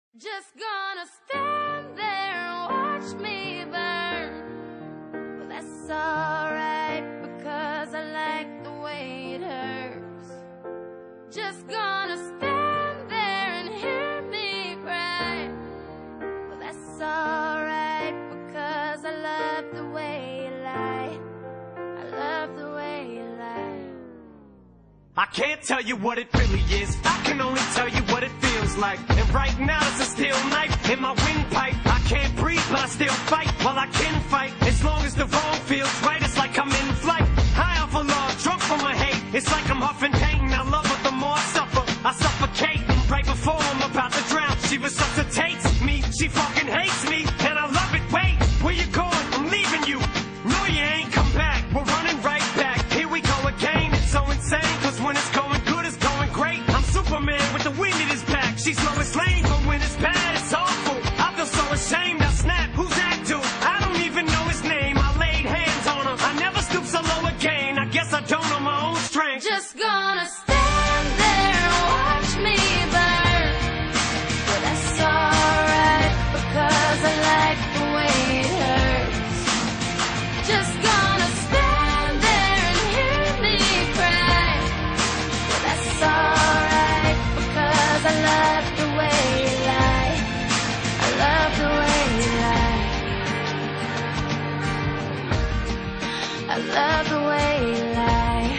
Just gonna stand there and watch me burn. Well, that's alright, because I like the way it hurts. Just gonna stand there and hear me cry. Well, that's alright, because I love the way you lie. I love the way you lie. I can't tell you what it really is, I can only tell you what it feels like. And right now it's a steel knife in my windpipe. I can't breathe but I still fight, well I can fight. As long as the wrong feels right, it's like I'm in flight. High off of love, drunk from my hate. It's like I'm huffing pain, I love her the more I suffer. I suffocate, right before I'm about to drown. She resuscitates me, she fucking hates me, and I love it. Wait, where you going? I'm leaving you. No you ain't, come back, we're running right back. Here we go again, it's so insane, cause when it's going good, it's going great. I'm Superman with the wind in his back. She's Lois Lane, but when it's bad, it's awful. I feel so ashamed, I snap, who's that dude? I don't even know his name, I laid hands on him. I never stoop so low again, I guess I don't know my own strength. Just gonna stand there and watch me burn. Well, that's alright, because I like the way it hurts. Just gonna stand there and hear me cry. Well, that's alright, because I love the way you lie. I love the way you lie. I love the way you lie.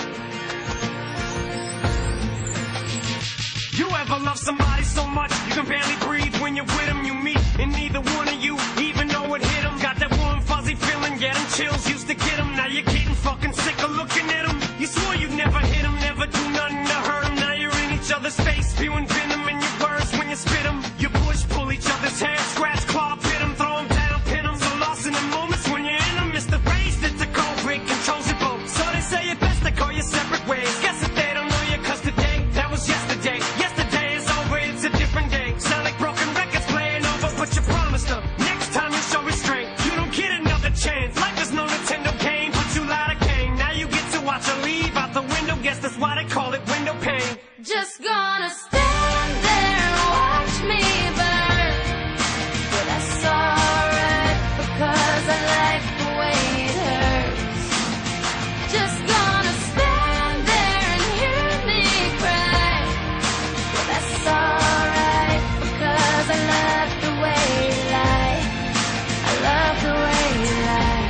You ever love somebody so much you can barely breathe when you're with them? You meet and neither one of you even know it hit them. Got that warm fuzzy feeling, yeah, them chills used to get them. Now you're getting fucking sick of looking at them. You swore you'd never hit them, never do nothing to hurt them. Now you're in each other's face, spewing venom in your words when you spit them. You push, pull each other's hair, scratch, claw, pit them, throw them down, pin them. So lost in the moments when you're in them, it's the race that's the culprit, controls it both. So they say it best to go your separate ways. Guess that they don't know you, cause today, that was yesterday. Yesterday is over, it's a different day. Sound like broken records playing over, but you promised her next time you show restraint, you don't get another chance. Life is no Nintendo game, but you lied again. Now you get to watch her leave out the window, guess that's why they call it window pane. Just gonna stand there and watch me burn. But that's alright, because I like the way it hurts. Just gonna stand there and hear me cry. But that's alright, because I love the way you lie. I love the way you lie.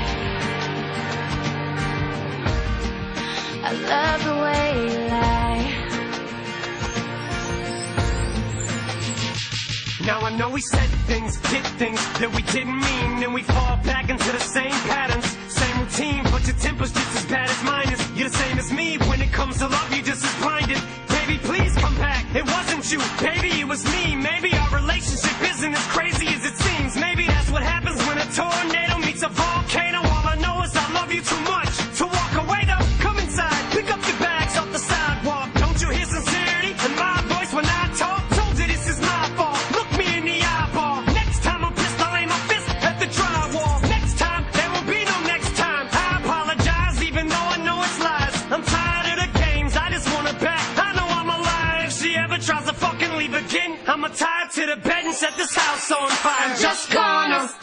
I love the way you lie. Now I know we said things, did things that we didn't mean, and we fall back into the same patterns, same routine, but your temper's just as bad as mine is. You're the same as me, when it comes to love, you're just as blinded. Baby, please come back, it wasn't you, baby, it was me. Maybe our relationship isn't as crazy as it seems. Maybe that's what happens when a tornado meets a volcano. All I know is I love you too much to walk away though. Come inside, pick up your bags off the sidewalk. Don't you hear sincerity in my voice when I talk? Told you this is my fault, look me in the eyeball. Next time I'm pissed, I'll aim my fist at the drywall. Next time, there will be no next time. I apologize even though I know it's lies. I'm tired of the games, I just want her back. I know I'm alive, if she ever tries to fucking leave again, I'ma tie her to the bed and set this house on fire. I'm just gonna